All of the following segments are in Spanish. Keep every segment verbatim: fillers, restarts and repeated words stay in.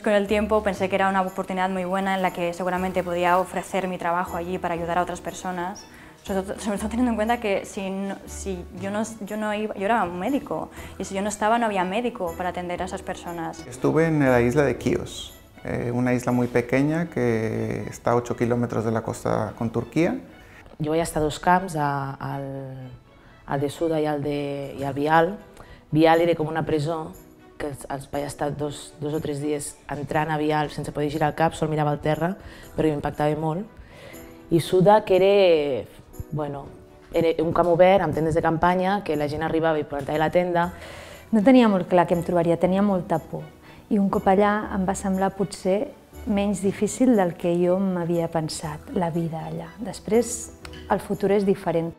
Con el tiempo pensé que era una oportunidad muy buena en la que seguramente podía ofrecer mi trabajo allí para ayudar a otras personas. Sobre todo, sobre todo teniendo en cuenta que si, no, si yo, no, yo, no iba, yo era un médico y si yo no estaba no había médico para atender a esas personas. Estuve en la isla de Quíos, eh, una isla muy pequeña que está a ocho kilómetros de la costa con Turquía. Jo vaig estar a dos camps, a, al, al de Suda i al de i al Vial. Vial era com una presó, que els vaig estar dos, dos o tres dies entrant a Vial sense poder girar el cap, sol mirava al terra, però m'impactava molt. I Suda, que era, bueno, era un camp obert amb tendes de campanya, que la gent arribava i plantava la tenda. No tenia molt clar què em trobaria, tenia molta por. I un cop allà em va semblar potser menys difícil del que jo m'havia pensat, la vida allà. Després, el futur és diferent.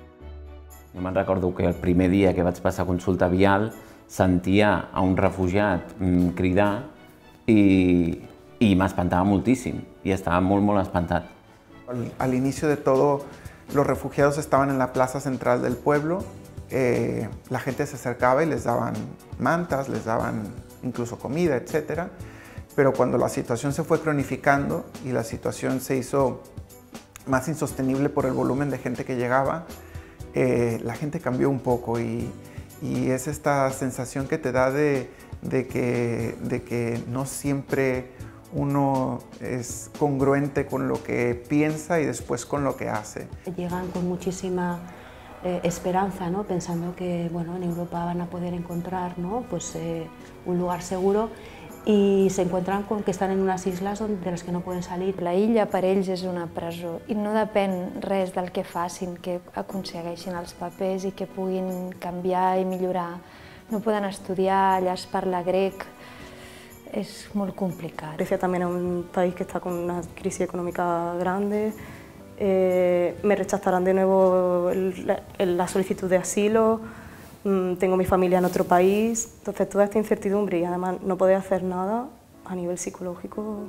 Jo me'n recordo que el primer dia que vaig passar consulta a Vial sentia a un refugiat cridar i, i m'espantava moltíssim i estava molt, molt espantat. Al inicio de todo, los refugiados estaban en la plaza central del pueblo. Eh, la gente se acercaba y les daban mantas, les daban incluso comida, etcétera. Pero cuando la situación se fue cronificando y la situación se hizo más insostenible por el volumen de gente que llegaba, eh, la gente cambió un poco y, y es esta sensación que te da de, de, que, de que no siempre uno es congruente con lo que piensa y después con lo que hace. Llegan con muchísima eh, esperanza, ¿no? Pensando que bueno, en Europa van a poder encontrar, ¿no? Pues, eh, un lugar seguro i se encuentran con que estan en unes isles de les que no poden salir. La illa per ells és una presó i no depèn res del que facin, que aconsegueixin els papers i que puguin canviar i millorar. No poden estudiar, allà es parla grec, es muy complicado. Grecia también es un país que está con una crisis económica grande. Eh, me rechazarán de nuevo el, la, la solicitud de asilo. Mm, tengo mi familia en otro país. Entonces toda esta incertidumbre y además no poder hacer nada a nivel psicológico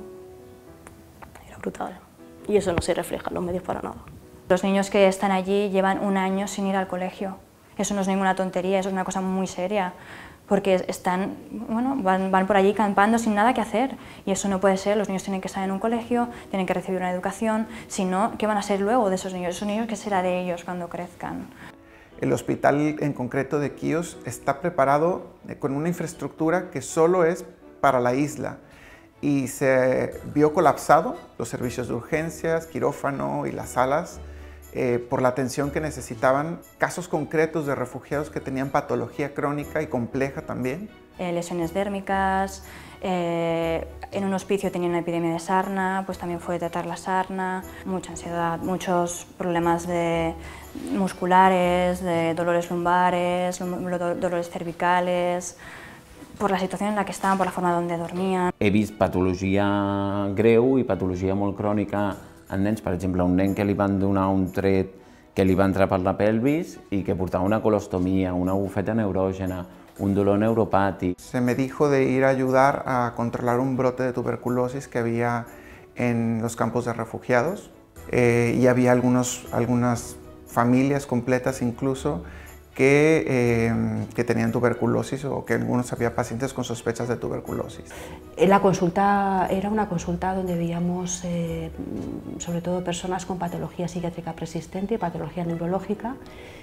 era brutal. Y eso no se refleja en los medios para nada. Los niños que están allí llevan un año sin ir al colegio. Eso no es ninguna tontería, eso es una cosa muy seria. Porque están, bueno, van, van por allí campando sin nada que hacer y eso no puede ser. Los niños tienen que estar en un colegio, tienen que recibir una educación, si no, ¿qué van a ser luego de esos niños? Esos niños, ¿qué será de ellos cuando crezcan? El hospital en concreto de Quíos está preparado con una infraestructura que solo es para la isla y se vio colapsado los servicios de urgencias, quirófano y las salas Eh, por la atención que necesitaban, casos concretos de refugiados que tenían patología crónica y compleja también. Eh, lesiones dérmicas, eh, en un hospicio tenían una epidemia de sarna, pues también fue tratar la sarna, mucha ansiedad, muchos problemas de musculares, de dolores lumbares, dolores cervicales, por la situación en la que estaban, por la forma donde dormían. He vist patologia greu i patologia molt crònica en nens, per exemple, un nen que li van donar un tret que li va entrar per la pelvis i que portava una colostomia, una bufeta neurògena, un dolor neuropàtic. Se me dijo de ir a ayudar a controlar un brote de tuberculosis que había en los campos de refugiados eh, y había algunos, algunas familias completas incluso que, eh, que tenían tuberculosis o que algunos había pacientes con sospechas de tuberculosis. La consulta era una consulta donde veíamos eh, sobre todo personas con patología psiquiátrica persistente y patología neurológica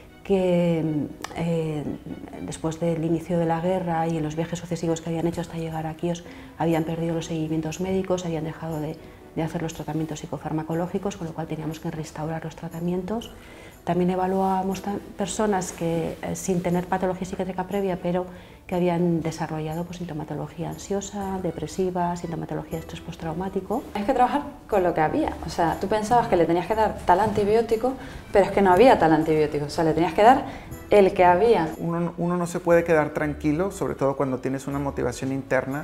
que eh, después del inicio de la guerra y en los viajes sucesivos que habían hecho hasta llegar a Quíos habían perdido los seguimientos médicos, habían dejado de, de hacer los tratamientos psicofarmacológicos, con lo cual teníamos que restaurar los tratamientos. También evaluábamos personas que, eh, sin tener patología psiquiátrica previa, pero que habían desarrollado pues, sintomatología ansiosa, depresiva, sintomatología de estrés postraumático. Hay que trabajar con lo que había. O sea, tú pensabas que le tenías que dar tal antibiótico, pero es que no había tal antibiótico. O sea, le tenías que dar el que había. Uno, uno no se puede quedar tranquilo, sobre todo cuando tienes una motivación interna,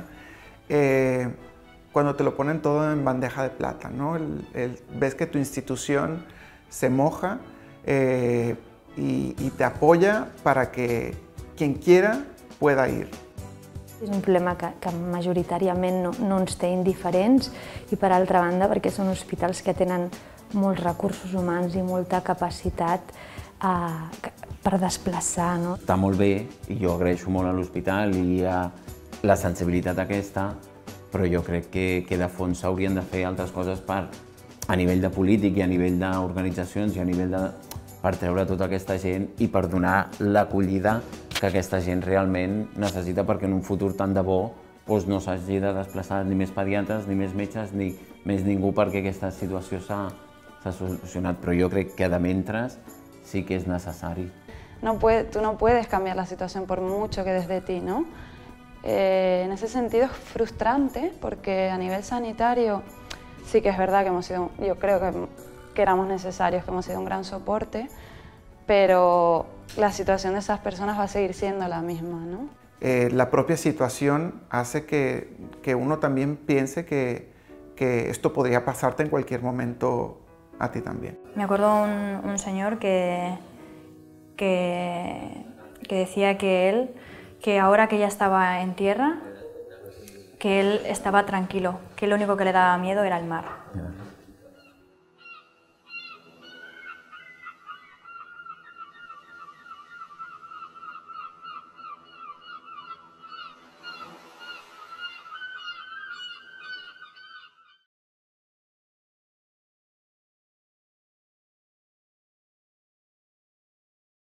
eh, cuando te lo ponen todo en bandeja de plata, ¿no? El, el, ves que tu institución se moja, Eh, y, y te apoya para que quien quiera pueda ir. És un problema que, que majoritàriament no, no ens té indiferents i per altra banda perquè són hospitals que tenen molts recursos humans i molta capacitat eh, per desplaçar. No? Està molt bé i jo agraeixo molt a l'hospital i a la sensibilitat aquesta però jo crec que, que de fons s'haurien de fer altres coses per, a nivell de polític i a nivell d'organitzacions i a nivell de, per treure tota aquesta gent i per donar l'acollida que aquesta gent realment necessita, perquè en un futur tant de bo doncs no s'hagi de desplaçar ni més pediatres, ni més metges, ni més ningú, perquè aquesta situació s'ha solucionat. Però jo crec que de mentres sí que es necesario. No puede, tú no puedes cambiar la situación por mucho que desde ti, ¿no? Eh, en ese sentido es frustrante porque a nivel sanitario sí que es verdad que hemos sido, yo creo que, que éramos necesarios, que hemos sido un gran soporte, pero la situación de esas personas va a seguir siendo la misma, ¿no? Eh, la propia situación hace que, que uno también piense que, que esto podría pasarte en cualquier momento a ti también. Me acuerdo un, un señor que, que, que decía que él, que ahora que ya estaba en tierra, que él estaba tranquilo, que lo único que le daba miedo era el mar.